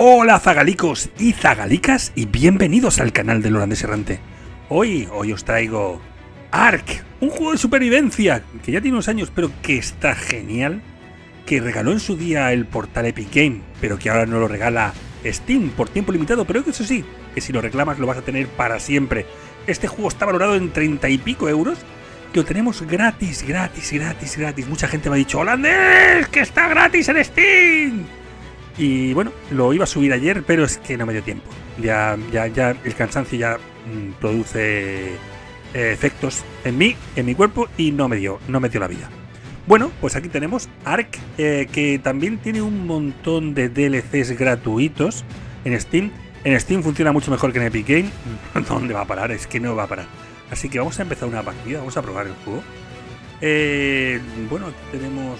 Hola zagalicos y zagalicas y bienvenidos al canal del Holandés Errante. Hoy os traigo Ark, un juego de supervivencia que ya tiene unos años pero que está genial, que regaló en su día el portal Epic Game, pero que ahora no lo regala Steam por tiempo limitado, pero eso sí, que si lo reclamas lo vas a tener para siempre. Este juego está valorado en 30 y pico euros, que lo tenemos gratis. Mucha gente me ha dicho, ¡Holandés, que está gratis en Steam! Y bueno, lo iba a subir ayer, pero es que no me dio tiempo. Ya el cansancio ya produce efectos en mí, en mi cuerpo, y no me dio la vida. Bueno, pues aquí tenemos Ark, que también tiene un montón de DLCs gratuitos en Steam. En Steam funciona mucho mejor que en Epic Game. ¿Dónde va a parar? Es que no va a parar. Así que vamos a empezar una partida, vamos a probar el juego. Bueno, aquí tenemos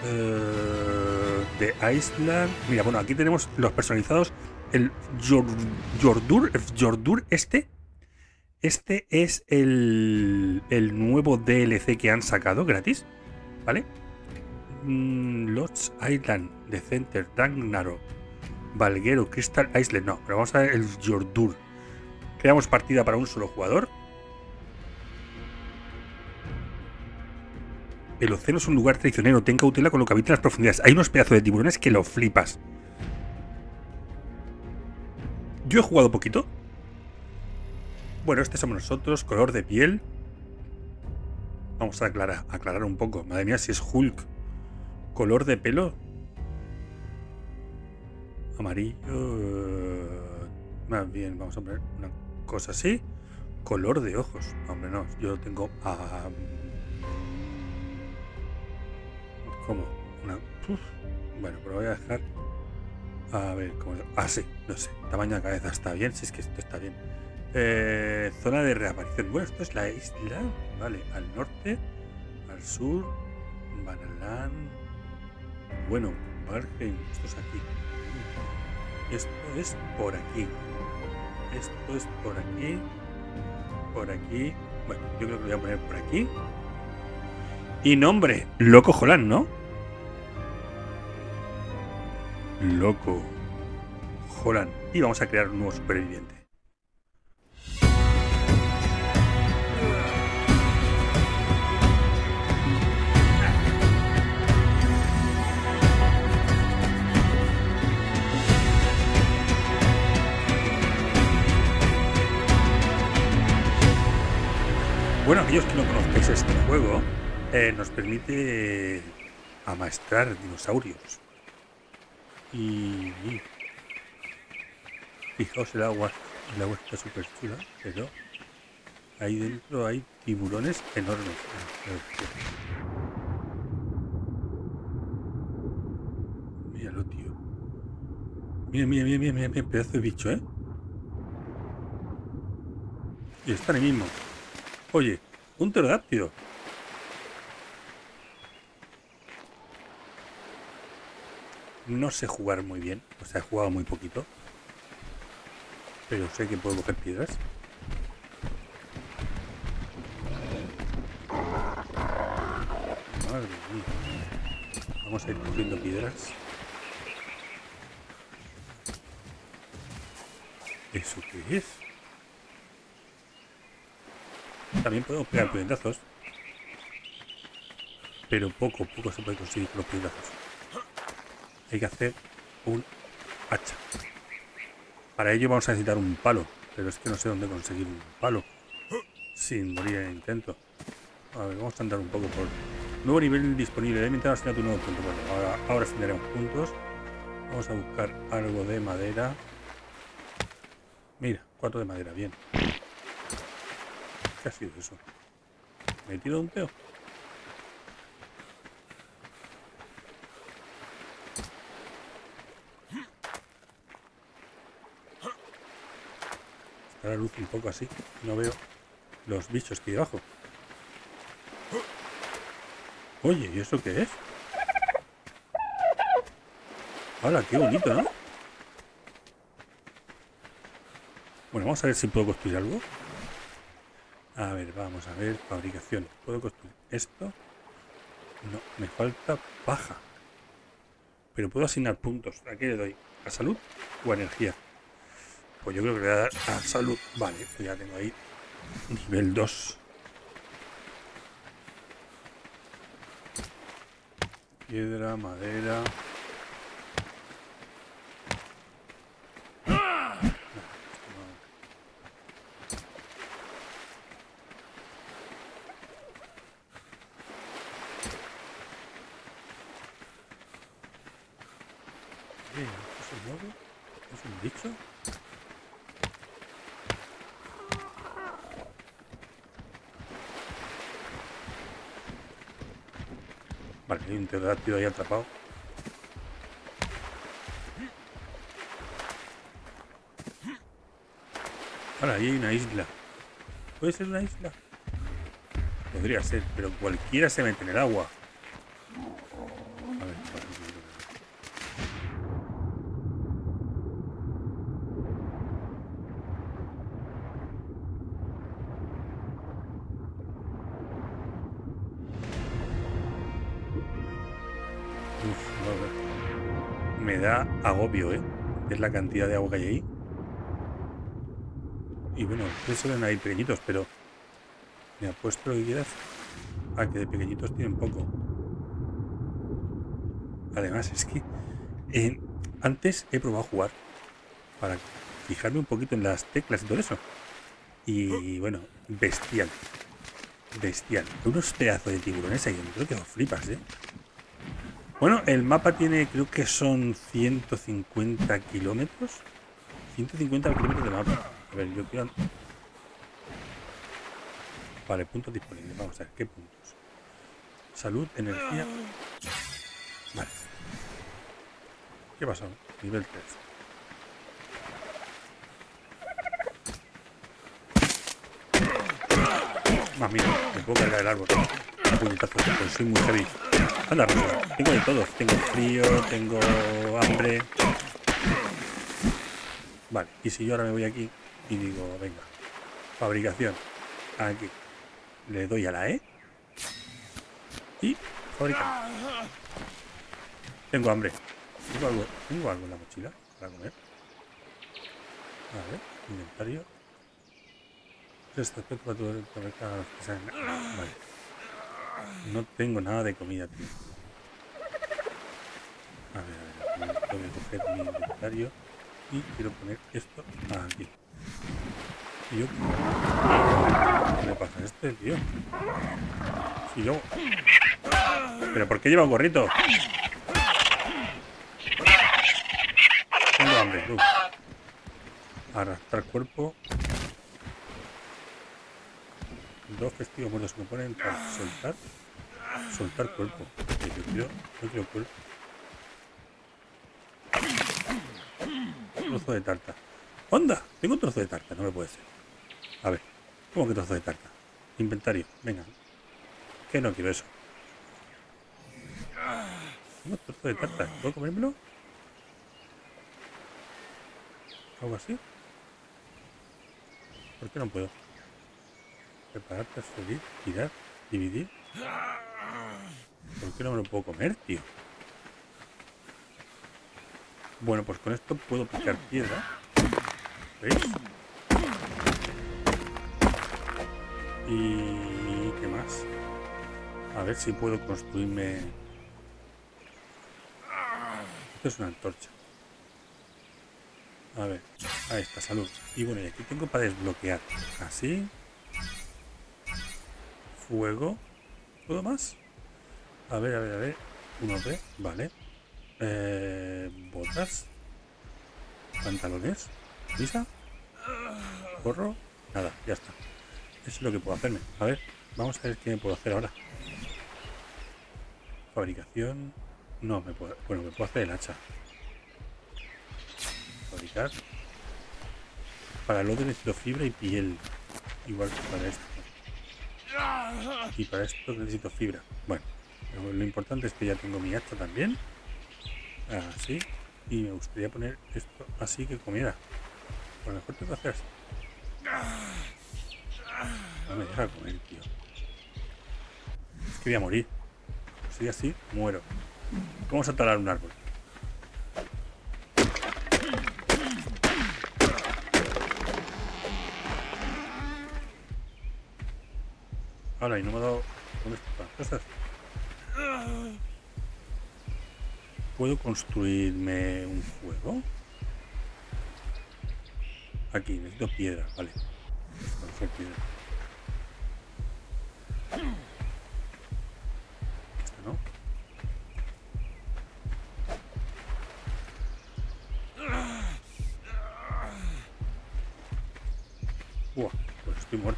The Island. Mira, bueno, aquí tenemos los personalizados. El Jordur este. Este es el nuevo DLC que han sacado gratis, ¿vale? Lost Island, The Center, Dagnaro, Valguero, Crystal Island. No, pero vamos a ver el Jordur. Creamos partida para un solo jugador. El océano es un lugar traicionero, ten cautela con lo que habita en las profundidades. Hay unos pedazos de tiburones que lo flipas. Yo he jugado poquito. Bueno, este somos nosotros, color de piel. Vamos a aclarar un poco. Madre mía, si es Hulk. Color de pelo. Amarillo. Más bien, vamos a poner una cosa así. Color de ojos. Hombre, no, yo tengo... ¿Cómo? Bueno, pero voy a dejar... A ver, ¿cómo? Sí, no sé. Tamaño de cabeza está bien, si es que esto está bien. Zona de reaparición. Bueno, esto es la isla. Vale, al norte, al sur, Banalan. Bueno, Bargen, esto es aquí. Esto es por aquí. Esto es por aquí. Por aquí. Bueno, yo creo que lo voy a poner por aquí. Y nombre, Loco Holland, ¿no? Loco Holland. Y vamos a crear un nuevo superviviente. Bueno, aquellos que no conozcáis este juego, nos permite amaestrar dinosaurios. Y fijaos el agua está súper chula, pero ahí dentro hay tiburones enormes. Míralo, tío. Mira, pedazo de bicho, ¿eh? Y está ahí mismo. Oye, un pterodáctilo. No sé jugar muy bien, o sea, he jugado muy poquito, pero sé que puedo coger piedras. Madre mía. Vamos a ir cogiendo piedras. ¿Eso qué es? También podemos pegar puñetazos, pero poco se puede conseguir con los puñetazos. Hay que hacer un hacha. Para ello vamos a necesitar un palo, pero es que no sé dónde conseguir un palo sin morir en el intento. A ver, vamos a andar un poco por... Nuevo nivel disponible, debe inventar asignar tu nuevo punto. Bueno, ahora tendremos puntos. Vamos a buscar algo de madera. Mira, 4 de madera, bien. ¿Qué ha sido eso? ¿Me he tirado un peo? Está la luz un poco así. No veo los bichos que hay abajo. Oye, ¿y eso qué es? ¡Hala, qué bonito!, ¿no? Bueno, vamos a ver si puedo construir algo. A ver, vamos a ver, fabricación. ¿Puedo construir esto? No, me falta paja. Pero puedo asignar puntos. ¿A qué le doy? ¿A salud o a energía? Pues yo creo que le voy a dar a salud. Vale, pues ya tengo ahí nivel 2. Piedra, madera. ¿Esto se mueve? ¿Es un bicho? Vale, hay un pterodáctilo ahí atrapado. Ahora, ahí hay una isla. ¿Puede ser una isla? Podría ser, pero cualquiera se mete en el agua. A ver, uf, a ver. Me da agobio, ¿eh? Es la cantidad de agua que hay ahí. Y bueno, ustedes suelen ahí pequeñitos, pero me apuesto lo que quieras a que de pequeñitos tienen poco. Además, es que antes he probado a jugar para fijarme un poquito en las teclas y todo eso. Y bueno, bestial. Bestial. Unos pedazos de tiburones ahí dentro que os flipas, ¿eh? Bueno, el mapa tiene, creo que son 150 kilómetros. 150 kilómetros de mapa. A ver, yo quiero... Vale, puntos disponibles. Vamos a ver, ¿qué puntos? Salud, energía... Vale. ¿Qué pasó? Nivel 3. Más mira, me puedo cargar el árbol. Puñetazo, pues soy muy heavy. Anda, Rosa, tengo de todo. Tengo frío, tengo hambre. Vale, y si yo ahora me voy aquí y digo, venga, fabricación, aquí, le doy a la E y fabricar. Tengo hambre. ¿Tengo algo en la mochila para comer? A ver, inventario. Vale. No tengo nada de comida, tío. A ver, tengo que coger mi inventario y quiero poner esto aquí. Y yo... ¿Qué le pasa a este, tío? Si yo... ¿Pero por qué lleva un gorrito? Tengo hambre, tú. Arrastrar cuerpo. 2 testigos muertos se componen para soltar. Soltar cuerpo. No quiero cuerpo. Trozo de tarta. ¡Onda! Tengo un trozo de tarta, no me puede ser. A ver, ¿cómo que trozo de tarta? Inventario, venga. Que no quiero eso. Tengo un trozo de tarta, ¿puedo comérmelo? ¿Algo así? ¿Por qué no puedo? Preparar, transferir, tirar, dividir. ¿Por qué no me lo puedo comer, tío? Bueno, pues con esto puedo picar piedra. ¿Veis? Y... ¿qué más? A ver si puedo construirme... Esto es una antorcha. A ver, ahí está, salud. Y bueno, y aquí tengo para desbloquear. Así. Fuego. ¿Todo más? A ver, a ver, a ver. 1B, vale. Botas. Pantalones. ¿Lisa? Gorro. Nada, ya está. Eso es lo que puedo hacerme. A ver, vamos a ver qué me puedo hacer ahora. Fabricación. No, me puedo... Bueno, me puedo hacer el hacha. Fabricar. Para el otro necesito fibra y piel. Igual que para esto. Y para esto necesito fibra. Bueno, lo importante es que ya tengo mi hacha también. Así. Y me gustaría poner esto así que comiera. A lo mejor tengo que hacer así. No me deja comer, tío. Es que voy a morir. Si así, muero. Vamos a talar un árbol. Ahora, y no me ha dado... ¿Dónde están las cosas? ¿Puedo construirme un fuego? Aquí, necesito piedra, vale. Vamos a hacer piedra. Esta no. Buah, pues estoy muerto.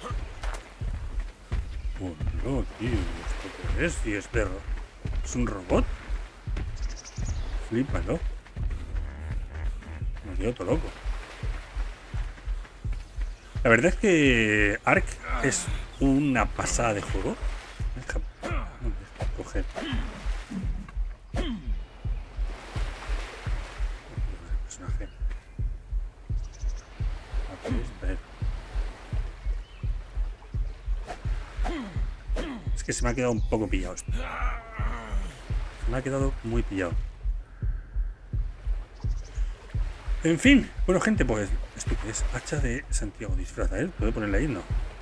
Oh, no, tío, ¿esto qué es? Si es perro. ¿Es un robot? Flípalo. Me quedo todo loco. La verdad es que Ark es una pasada de juego. Deja coger. Personaje. Es que se me ha quedado un poco pillado esto. Se me ha quedado muy pillado. En fin, bueno gente, pues esto que es hacha de Santiago disfraza, ¿eh? ¿Puedo ponerla ahí? No.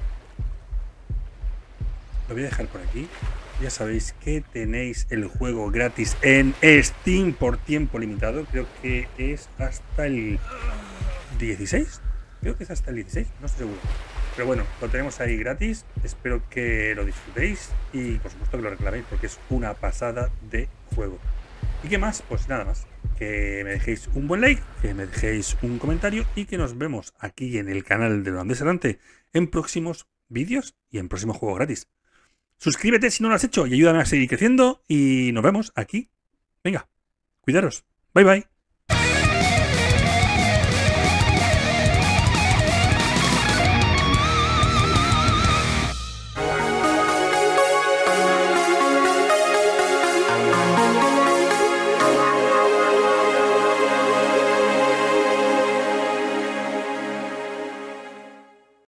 Lo voy a dejar por aquí. Ya sabéis que tenéis el juego gratis en Steam por tiempo limitado. Creo que es hasta el 16. Creo que es hasta el 16, no estoy seguro. Pero bueno, lo tenemos ahí gratis. Espero que lo disfrutéis y por supuesto que lo reclaméis porque es una pasada de juego. ¿Y qué más? Pues nada más. Que me dejéis un buen like, que me dejéis un comentario y que nos vemos aquí en el canal de Holandés Errante en próximos vídeos y en próximos juegos gratis. Suscríbete si no lo has hecho y ayúdame a seguir creciendo y nos vemos aquí. Venga, cuidaros. Bye bye.